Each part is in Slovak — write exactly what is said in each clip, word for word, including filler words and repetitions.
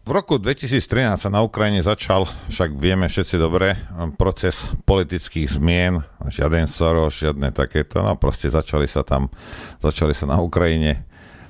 v roku dvetisíctrinásť sa na Ukrajine začal, však vieme všetci dobre, proces politických zmien, žiaden Soros, žiadne takéto, no proste začali sa tam, začali sa na Ukrajine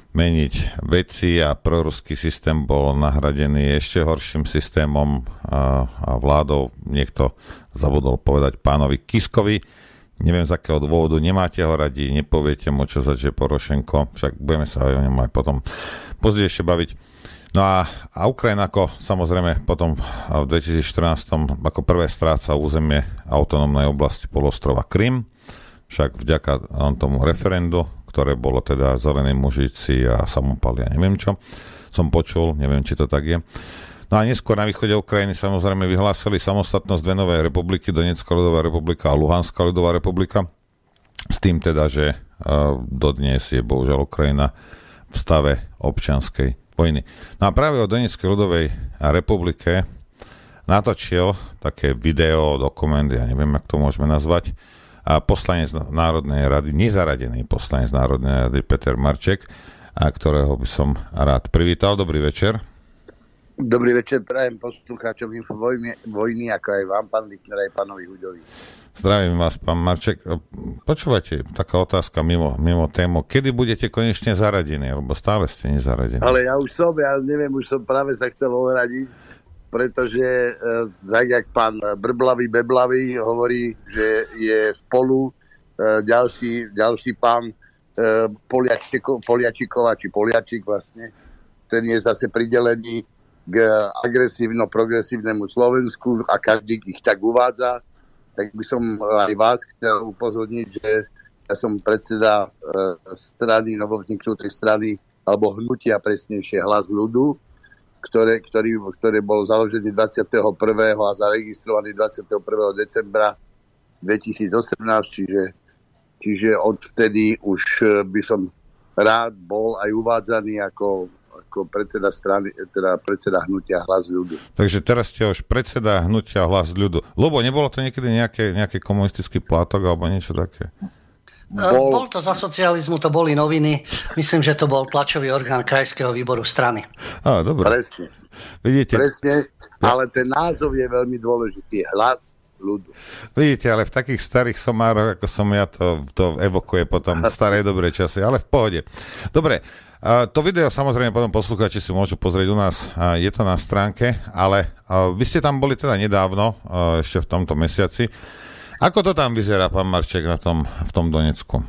meniť veci a proruský systém bol nahradený ešte horším systémom a, a vládou, niekto zabudol povedať pánovi Kiskovi, neviem z akého dôvodu, nemáte ho radi, nepoviete mu, čo zač je Porošenko, však budeme sa o ňom aj potom později ešte baviť. No a, a Ukrajina ako samozrejme potom v dvetisícštrnásť ako prvé stráca územie autonómnej oblasti polostrova Krym, však vďaka tomu referendu, ktoré bolo teda zelení mužici a samopaly a neviem čo, som počul, neviem, či to tak je. No a neskôr na východe Ukrajiny samozrejme vyhlásili samostatnosť dve nové republiky, Donetská ľudová republika a Luhanská ľudová republika, s tým teda, že uh, dodnes je bohužiaľ Ukrajina v stave občianskej vojny. No a práve o Donetskej ľudovej republike natočil také video, dokument, ja neviem, jak to môžeme nazvať, a poslanec Národnej rady, nezaradený poslanec Národnej rady Peter Marček, a ktorého by som rád privítal. Dobrý večer. Dobrý večer, prajem poslucháčom Infovojny, vojny, ako aj vám, pán Lichtner, aj pánovi Huďovi. Zdravím vás, pán Marček. Počúvajte, taká otázka mimo, mimo tému. Kedy budete konečne zaradení, alebo stále ste nezaradení? Ale ja už som, ja neviem, už som práve sa chcel ohradiť, pretože e, tak, jak pán Brblavý Beblavý hovorí, že je spolu e, ďalší, ďalší pán e, Poliačiko, Poliačikova, či Poliačik vlastne, ten je zase pridelený k agresívno-progresívnemu Slovensku a každý ich tak uvádza, tak by som aj vás chcel upozorniť, že ja som predseda e, strany, novovzniknutej strany, alebo hnutia presnejšie Hlas ľudu, Ktoré, ktorý, ktorý bol založený dvadsiateho prvého a zaregistrovaný dvadsiateho prvého decembra dvetisícosemnásť, čiže, čiže odvtedy už by som rád bol aj uvádzaný ako, ako predseda strany, teda predseda hnutia Hlas ľudu. Takže teraz ste už predseda hnutia Hlas ľudu. Lebo nebolo to niekedy nejaké, nejaký komunistický plátok alebo niečo také? Bol... bol to za socializmu, to boli noviny. Myslím, že to bol tlačový orgán krajského výboru strany. Á, dobre. Presne. Vidíte? Presne, ale ten názov je veľmi dôležitý. Hlas ľudu. Vidíte, ale v takých starých somároch, ako som ja, to, to evokuje potom staré dobré časy, ale v pohode. Dobre, to video samozrejme potom poslucháči si môžu pozrieť u nás, je to na stránke, ale vy ste tam boli teda nedávno, ešte v tomto mesiaci. Ako to tam vyzerá, pán Marček, na tom, v tom Donecku?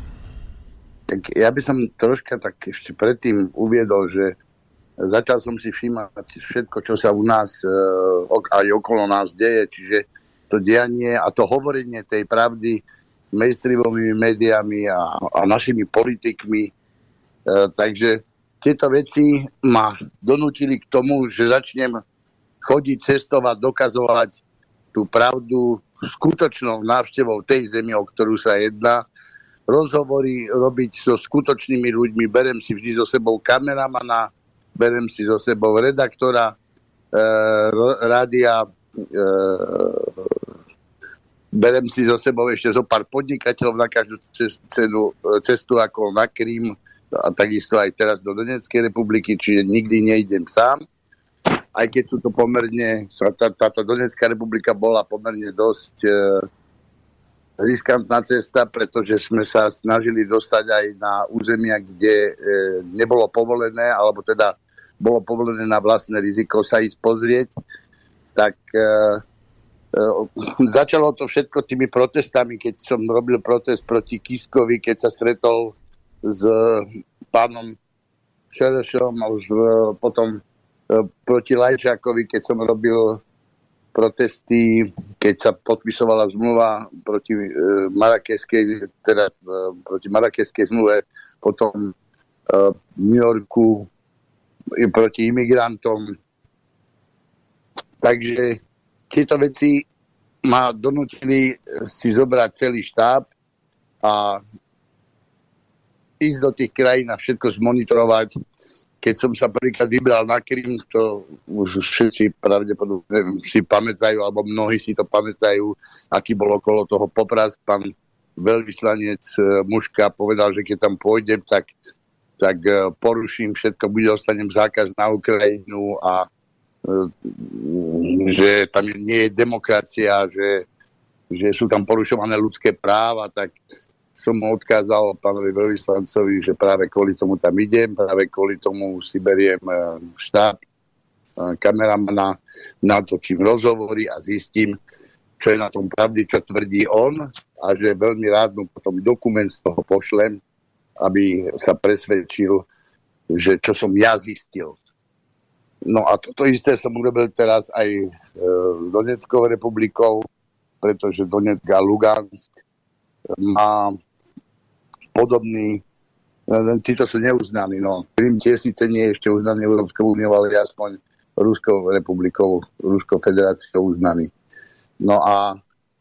Tak ja by som troška tak ešte predtým uviedol, že začal som si všímať všetko, čo sa u nás aj okolo nás deje, čiže to dianie a to hovorenie tej pravdy mainstreamovými médiami a, a našimi politikmi. E, takže tieto veci ma donútili k tomu, že začnem chodiť, cestovať, dokazovať tú pravdu skutočnou návštevou tej zemi, o ktorú sa jedná, rozhovory robiť so skutočnými ľuďmi, berem si vždy so sebou kameramana, berem si so sebou redaktora e, rádia, e, berem si so sebou ešte zo pár podnikateľov na každú cenu, cestu ako na Krym a takisto aj teraz do Donetskej republiky, čiže nikdy nejdem sám. Aj keď sú to pomerne, tá, táto Donetská republika bola pomerne dosť e, riskantná cesta, pretože sme sa snažili dostať aj na územia, kde e, nebolo povolené, alebo teda bolo povolené na vlastné riziko sa ísť pozrieť. Tak e, e, začalo to všetko tými protestami, keď som robil protest proti Kiskovi, keď sa stretol s pánom Šerešom a už e, potom proti Lajčákovi, keď som robil protesty, keď sa podpisovala zmluva proti e, Marrakešskej, teda e, proti Marrakešskej zmluve, potom e, v New Yorku e, proti imigrantom. Takže tieto veci ma donútili si zobrať celý štáb a ísť do tých krajín a všetko zmonitorovať. Keď som sa prvýkrát vybral na Krym, to už všetci pravdepodobne si pamätajú, alebo mnohí si to pamätajú, aký bol okolo toho poprask. Pán veľvyslanec Muška povedal, že keď tam pôjdem, tak, tak poruším všetko, bude dostanem zákaz na Ukrajinu a že tam nie je demokracia, že, že sú tam porušované ľudské práva, tak som mu odkázal pánovi veľvyslancovi, že práve kvôli tomu tam idem, práve kvôli tomu si beriem štáb kameramana, natočím rozhovory a zistím, čo je na tom pravdy, čo tvrdí on, a že veľmi rád mu potom dokument z toho pošlem, aby sa presvedčil, že čo som ja zistil. No a toto isté som urobil teraz aj e, s Donetskou republikou, pretože Donetsk a Lugansk má podobný, títo sú neuznaní. No. Krym tiež síce nie je ešte uznaný Európskou úniou, ale aspoň Ruskou republikou, Ruskou federáciou uznaný. No a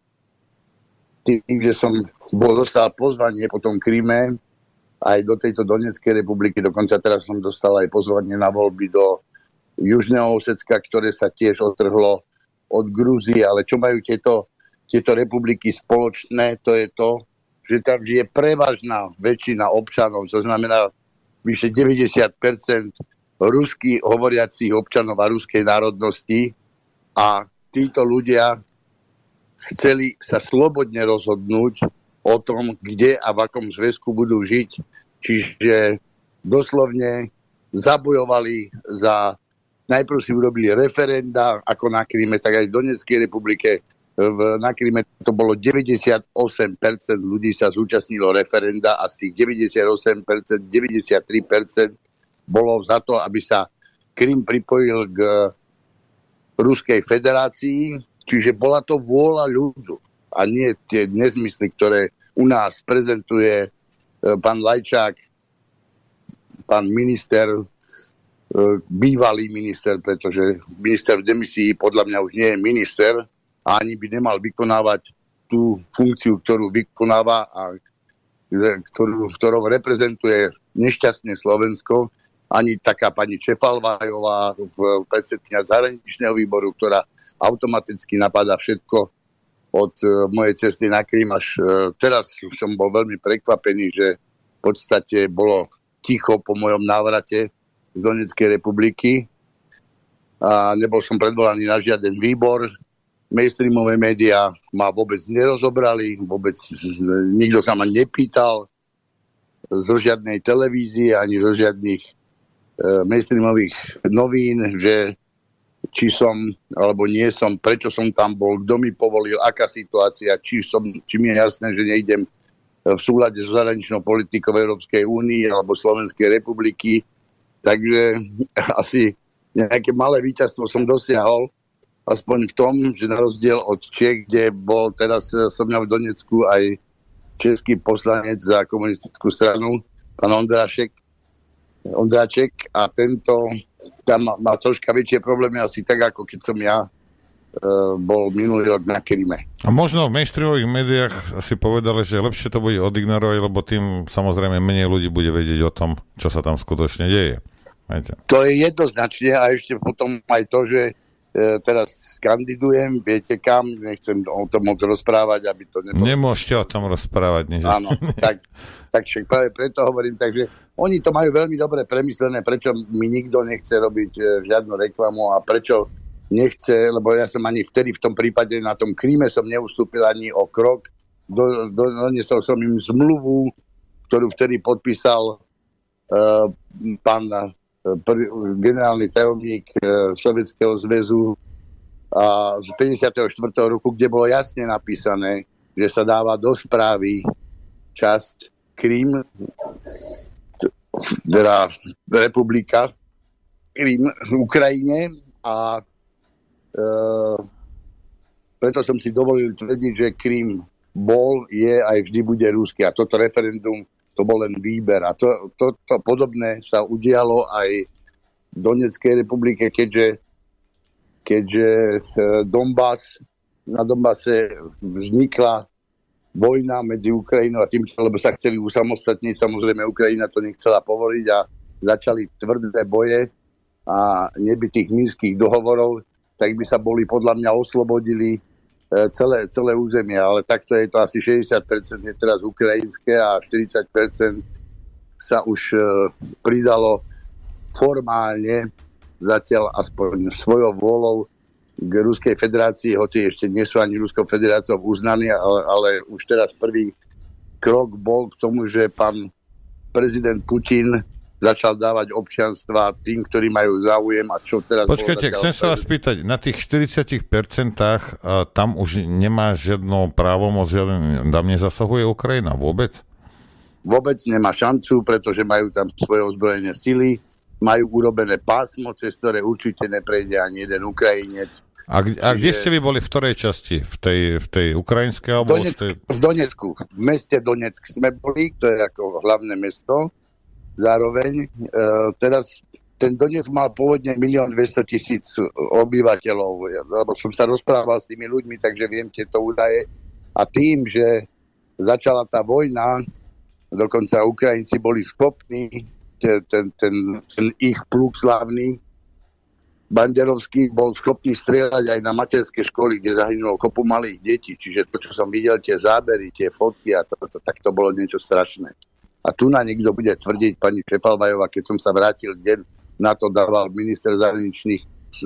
tým, že som bol dostal pozvanie po tom Kryme aj do tejto Donetskej republiky, dokonca teraz som dostal aj pozvanie na voľby do Južného Osecka, ktoré sa tiež otrhlo od Grúzie, ale čo majú tieto, tieto republiky spoločné, to je to, že tam žije prevažná väčšina občanov, to znamená vyše deväťdesiat percent rusky hovoriacich občanov a ruskej národnosti, a títo ľudia chceli sa slobodne rozhodnúť o tom, kde a v akom zväzku budú žiť, čiže doslovne zabojovali za. Najprv si urobili referenda, ako na Kryme, tak aj v Donetskej republike. V, na Kryme to bolo deväťdesiatosem percent ľudí sa zúčastnilo referenda a z tých deväťdesiatosem percent, deväťdesiattri percent bolo za to, aby sa Krym pripojil k Ruskej federácii. Čiže bola to vôľa ľudu a nie tie nezmysly, ktoré u nás prezentuje pán Lajčák, pán minister, bývalý minister, pretože minister v demisii podľa mňa už nie je minister a ani by nemal vykonávať tú funkciu, ktorú vykonáva a ktorú, ktorou reprezentuje nešťastne Slovensko, ani taká pani Čefalvajová, predsedkyňa zahraničného výboru, ktorá automaticky napadá všetko od mojej cesty na Krym až teraz. Som bol veľmi prekvapený, že v podstate bolo ticho po mojom návrate z Donetskej republiky a nebol som predvolaný na žiaden výbor. Mainstreamové médiá ma vôbec nerozobrali, vôbec nikto sa ma nepýtal zo žiadnej televízie ani zo žiadnych e, mainstreamových novín, že či som alebo nie som, prečo som tam bol, kto mi povolil, aká situácia, či, som, či mi je jasné, že nejdem v súlade so zahraničnou politikou Európskej únie alebo Slovenskej republiky. Takže asi nejaké malé víťazstvo som dosiahol, aspoň v tom, že na rozdiel od Čech, kde bol teraz som mňa v Donecku aj český poslanec za komunistickú stranu, pán Ondrášek, Ondráček, a tento tam má troška väčšie problémy asi tak, ako keď som ja bol minulý rok na Kryme. A možno v mainstreamových médiách asi povedali, že lepšie to bude odignorovať, lebo tým samozrejme menej ľudí bude vedieť o tom, čo sa tam skutočne deje. Viete? To je jednoznačne, a ešte potom aj to, že e, teraz kandidujem, viete kam, nechcem o tom moc rozprávať, aby to nebolo. Nemôžete o tom rozprávať. Nie? Áno, tak, tak však práve preto hovorím, takže oni to majú veľmi dobre premyslené, prečo mi nikto nechce robiť e, žiadnu reklamu a prečo nechce, lebo ja som ani vtedy v tom prípade na tom Kryme som neustúpil ani o krok. Do, do, doniesol som im zmluvu, ktorú vtedy podpísal uh, pán uh, pr- generálny tajomník uh, Sovietskeho zväzu a z päťdesiateho štvrtého roku, kde bolo jasne napísané, že sa dáva do správy časť Krym, teda republika Krym v Ukrajine, a Uh, preto som si dovolil tvrdiť, že Krym bol, je aj vždy bude ruský. A toto referendum, to bol len výber. A to, to, to podobné sa udialo aj v Donetskej republike, keďže, keďže uh, Donbas, na Donbase vznikla vojna medzi Ukrajinou a tým, lebo sa chceli usamostatniť. Samozrejme, Ukrajina to nechcela povoliť a začali tvrdé boje a nebytých minských dohovorov, tak by sa boli podľa mňa oslobodili celé, celé územie. Ale takto je to asi šesťdesiat percent je teraz ukrajinské a štyridsať percent sa už pridalo formálne zatiaľ aspoň svojou vôľou k Ruskej federácii, hoci ešte nie sú ani Ruskou federáciou uznaní, ale, ale už teraz prvý krok bol k tomu, že pán prezident Putin začal dávať občianstva tým, ktorí majú záujem a čo teraz... Počkajte, chcem sa vás spýtať, na tých štyridsať percent uh, tam už nemá žiadnu právomoc, žiaden, tam nezasahuje Ukrajina vôbec? Vôbec nemá šancu, pretože majú tam svoje ozbrojené sily, majú urobené pásmo, cez ktoré určite neprejde ani jeden Ukrajinec. A, a kde ste vy boli, v ktorej časti? V tej, v tej ukrajinskej? Alebo Donetsk, v, tej... v Donecku. V meste Donetsk sme boli, to je ako hlavné mesto. Zároveň e, teraz ten Donetsk mal pôvodne milión dvestotisíc obyvateľov, lebo som sa rozprával s tými ľuďmi, takže viem tieto údaje. A tým, že začala tá vojna, dokonca Ukrajinci boli schopní, ten, ten, ten, ten ich pluk slavný, Banderovský, bol schopný strieľať aj na materské školy, kde zahynulo kopu malých detí. Čiže to, čo som videl, tie zábery, tie fotky, a to, to, tak to bolo niečo strašné. A tu na niekto bude tvrdiť, pani Čefalbajová, keď som sa vrátil deň na to, dával minister zahraničných e,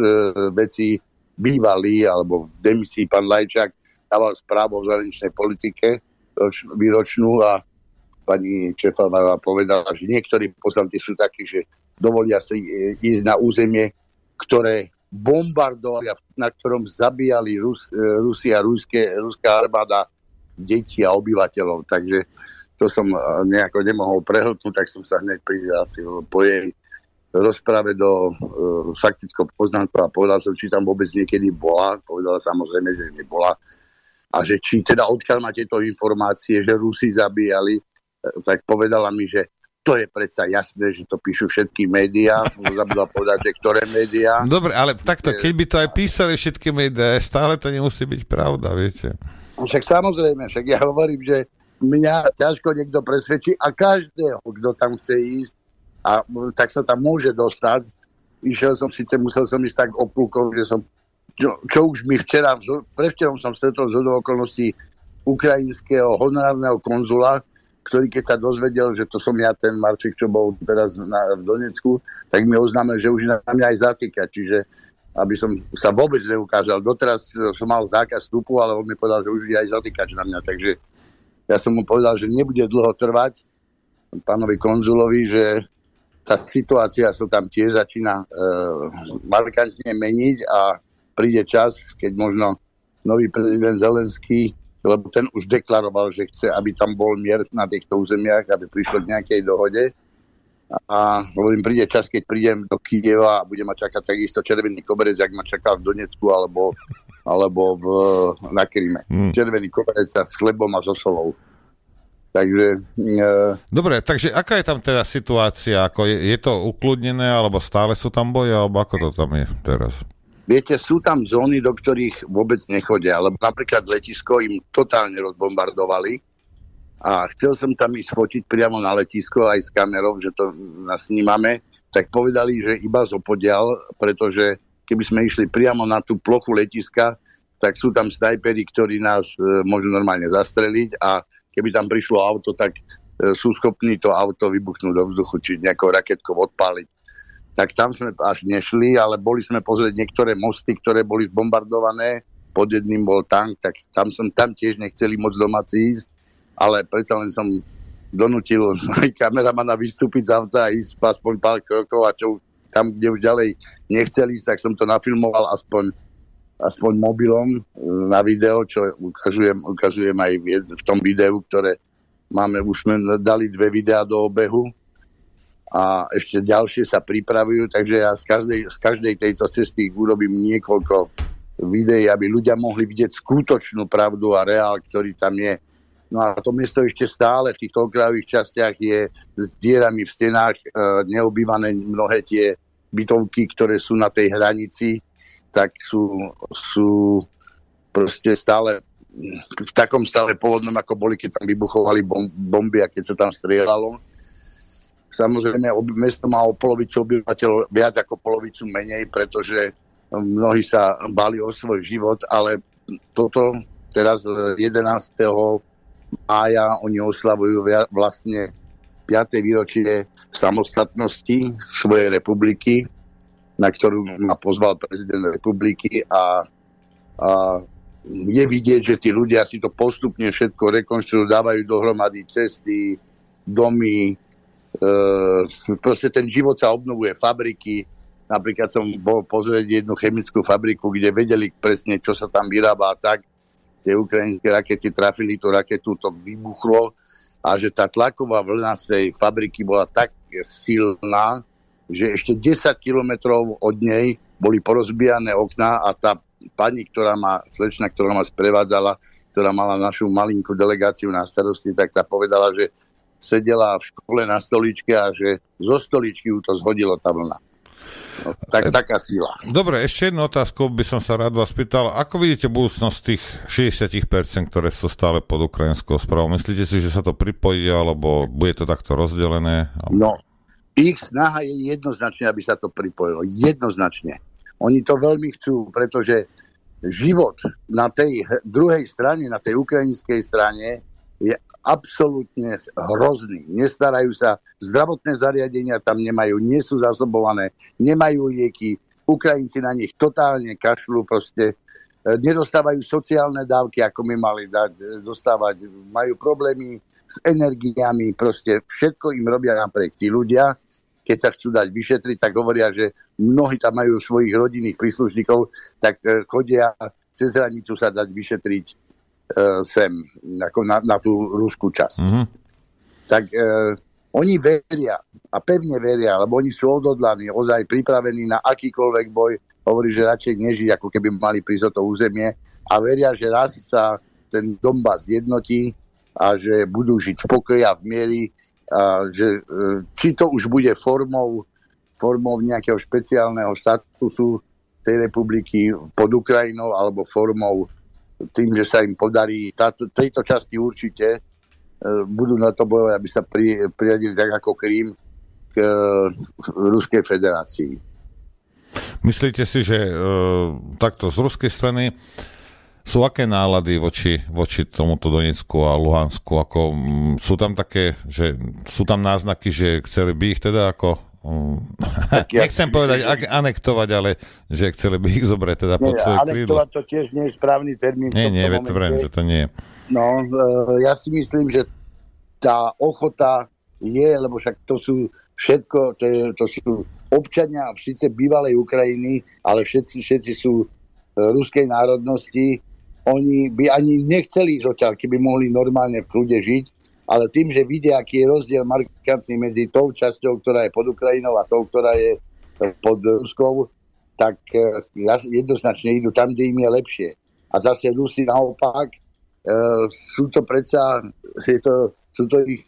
vecí bývalý, alebo v demisii pán Lajčák, dával správu o zahraničnej politike výročnú a pani Čefalbajová povedala, že niektorí poslanci sú takí, že dovolia si ísť na územie, ktoré bombardovali, na ktorom zabíjali Rus, Rusia, ruské, ruská armáda, deti a obyvateľov. Takže to som nejako nemohol prehltnúť, tak som sa hneď prihlásil po jej rozprave do uh, faktickou poznámku a povedal som, či tam vôbec niekedy bola. Povedala samozrejme, že nebola. A že či teda odkiaľ má tieto informácie, že Rusi zabíjali, tak povedala mi, že to je predsa jasné, že to píšu všetky médiá. Zabudla povedať, že ktoré médiá. Dobre, ale takto, keď by to aj písali všetky médiá, stále to nemusí byť pravda, viete. Však samozrejme, však ja hovorím, že mňa ťažko niekto presvedčí a každého, kto tam chce ísť, a tak sa tam môže dostať. Išiel som, síce musel som ísť tak opúkov, že som, čo, čo už mi včera, prevčerom som stretol z okolností ukrajinského honorárneho konzula, ktorý keď sa dozvedel, že to som ja, ten Marček, čo bol teraz na, v Donecku, tak mi oznámil, že už na mňa aj zatýka. Čiže aby som sa vôbec neukázal. Doteraz som mal zákaz vstupu, ale on mi povedal, že už je aj zatýkač na mňa. Takže ja som mu povedal, že nebude dlho trvať pánovi konzulovi, že tá situácia sa tam tiež začína e, markantne meniť a príde čas, keď možno nový prezident Zelenský, lebo ten už deklaroval, že chce, aby tam bol mier na týchto územiach, aby prišlo k nejakej dohode. A hovorím, príde čas, keď prídem do Kyjeva a bude ma čakať takisto červený koberec, jak ma čakal v Donecku alebo, alebo v, na Kryme. Hmm. Červený koberec s chlebom a so solou. Takže... E... Dobre, takže aká je tam teda situácia? Ako je, je to ukludnené, alebo stále sú tam boje, alebo ako to tam je teraz? Viete, sú tam zóny, do ktorých vôbec nechodia, lebo napríklad letisko im totálne rozbombardovali a chcel som tam ísť fotiť priamo na letisko aj s kamerou, že to nasnímame, tak povedali, že iba zopodiaľ, pretože keby sme išli priamo na tú plochu letiska, tak sú tam snajperi, ktorí nás e, môžu normálne zastreliť a keby tam prišlo auto, tak e, sú schopní to auto vybuchnúť do vzduchu, či nejakou raketkou odpáliť. Tak tam sme až nešli, ale boli sme pozrieť niektoré mosty, ktoré boli zbombardované, pod jedným bol tank, tak tam som tam tiež nechceli moc domáci ísť, ale predsa len som donútil aj kameramana vystúpiť z auta a ísť aspoň pár krokov a čo tam, kde už ďalej nechceli ísť, tak som to nafilmoval aspoň, aspoň mobilom na video, čo ukazujem, ukazujem aj v tom videu, ktoré máme, už sme dali dve videá do obehu, a ešte ďalšie sa pripravujú, takže ja z každej, z každej tejto cesty urobím niekoľko videí, aby ľudia mohli vidieť skutočnú pravdu a reál, ktorý tam je. No a to miesto ešte stále v týchto okrajových častiach je s dierami v stenách, e, neobývané mnohé tie bytovky, ktoré sú na tej hranici, tak sú, sú proste stále v takom stave pôvodnom, ako boli, keď tam vybuchovali bomby a keď sa tam strieľalo. Samozrejme, mesto má o polovicu obyvateľov viac ako polovicu menej, pretože mnohí sa báli o svoj život, ale toto teraz jedenásteho mája oni oslavujú vlastne piate výročie samostatnosti svojej republiky na ktorú ma pozval prezident republiky a, a je vidieť, že tí ľudia si to postupne všetko rekonštruujú, dávajú dohromady cesty, domy, e, proste ten život sa obnovuje, fabriky. Napríklad som bol pozrieť jednu chemickú fabriku, kde vedeli presne, čo sa tam vyrába a tak. Tie ukrajinské rakety trafili tú raketu, to vybuchlo a že tá tlaková vlna z tej fabriky bola tak silná, že ešte desať kilometrov od nej boli porozbijané okná a tá pani, ktorá ma, slečna, ktorá ma sprevádzala, ktorá mala našu malinkú delegáciu na starosti, tak tá povedala, že sedela v škole na stoličke a že zo stoličky ju to zhodilo tá vlna. No, tak, taká sila. Dobre, ešte jednu otázku by som sa rád vás pýtal. Ako vidíte budúcnosť tých šesťdesiat percent, ktoré sú stále pod ukrajinskou správou? Myslíte si, že sa to pripojí, alebo bude to takto rozdelené? No, ich snaha je jednoznačne, aby sa to pripojilo. Jednoznačne. Oni to veľmi chcú, pretože život na tej druhej strane, na tej ukrajinskej strane je absolútne hrozný. Nestarajú sa, zdravotné zariadenia tam nemajú, nie sú zásobované, nemajú lieky, Ukrajinci na nich totálne kašľú, proste nedostávajú sociálne dávky, ako my mali dať, dostávať, majú problémy s energiami, proste všetko im robia napriek tí ľudia. Keď sa chcú dať vyšetriť, tak hovoria, že mnohí tam majú svojich rodinných príslušníkov, tak chodia cez hranicu sa dať vyšetriť e, sem, ako na, na tú ruskú časť. Mm-hmm. Tak e, oni veria a pevne veria, lebo oni sú odhodlaní, ozaj pripravení na akýkoľvek boj. Hovorí, že radšej nežiť, ako keby mali prísť o to územie a veria, že raz sa ten Donbas zjednotí a že budú žiť v pokoji a v miery, a že či to už bude formou, formou nejakého špeciálneho statusu tej republiky pod Ukrajinou alebo formou tým, že sa im podarí táto, tejto časti určite budú na to bojovať, aby sa pri, priradili tak ako Krím k Ruskej federácii. Myslíte si, že e, takto z ruskej strany sú aké nálady voči, voči tomuto Donecku a Luhansku? Ako, m, sú tam také, že sú tam náznaky, že chceli by ich teda ako um, ja nechcem povedať myslím, anektovať, ale že chceli by ich zobrať teda pod svoje krídlo. Anektovať to tiež nie je správny termín. Nie, nie, to vrem, že to nie je. No, ja si myslím, že tá ochota je, lebo však to sú všetko, to, je, to sú občania síce bývalej Ukrajiny, ale všetci, všetci sú ruskej národnosti. Oni by ani nechceli ísť odtiaľ, keby mohli normálne v kľude žiť, ale tým, že vidia, aký je rozdiel markantný medzi tou časťou, ktorá je pod Ukrajinou a tou, ktorá je pod Ruskou, tak jednoznačne idú tam, kde im je lepšie. A zase Rusi naopak, sú to predsa, je to, sú to ich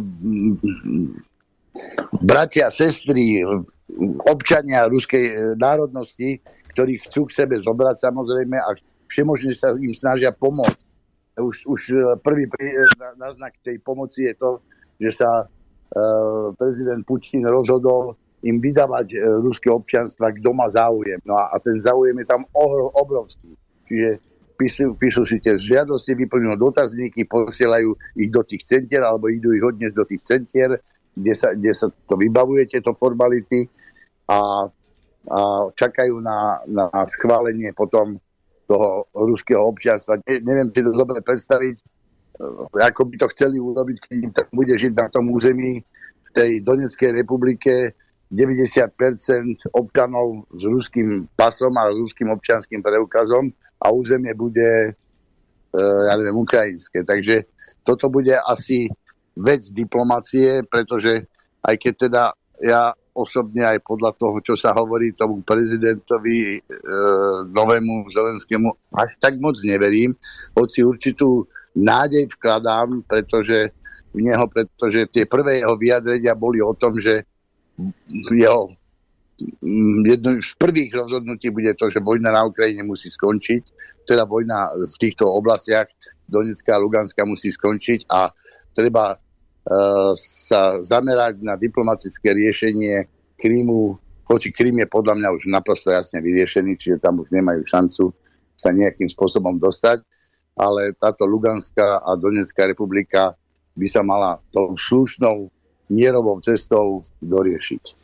bratia, sestry, občania ruskej národnosti, ktorí chcú k sebe zobrať samozrejme a všemožne sa im snažia pomôcť. Už, už prvý náznak tej pomoci je to, že sa uh, prezident Putin rozhodol im vydávať uh, ruské občianstva, kto má záujem. No a, a ten záujem je tam obrovský. Čiže píšu, píšu si tie žiadosti, vyplňujú dotazníky, posielajú ich do tých centier, alebo idú ich odniesť do tých centier, kde sa, kde sa to vybavuje, tieto formality a, a čakajú na, na schválenie potom toho ruského občianstva. Ne, neviem si to dobre predstaviť, ako by to chceli urobiť, keď im tak bude žiť na tom území v tej Donetskej republike deväťdesiat percent občanov s ruským pasom a ruským občianským preukazom a územie bude ja neviem, ukrajinské. Takže toto bude asi vec diplomacie, pretože aj keď teda ja osobne aj podľa toho, čo sa hovorí tomu prezidentovi e, novému Zelenskému, až tak moc neverím, hoci určitú nádej vkladám, pretože v neho, pretože tie prvé jeho vyjadrenia boli o tom, že jeho jedno z prvých rozhodnutí bude to, že vojna na Ukrajine musí skončiť, teda vojna v týchto oblastiach Donecka a Luganska musí skončiť a treba sa zamerať na diplomatické riešenie Krymu, hoci Krym je podľa mňa už naprosto jasne vyriešený, čiže tam už nemajú šancu sa nejakým spôsobom dostať, ale táto Luganská a Donetská republika by sa mala tou slušnou mierovou cestou doriešiť.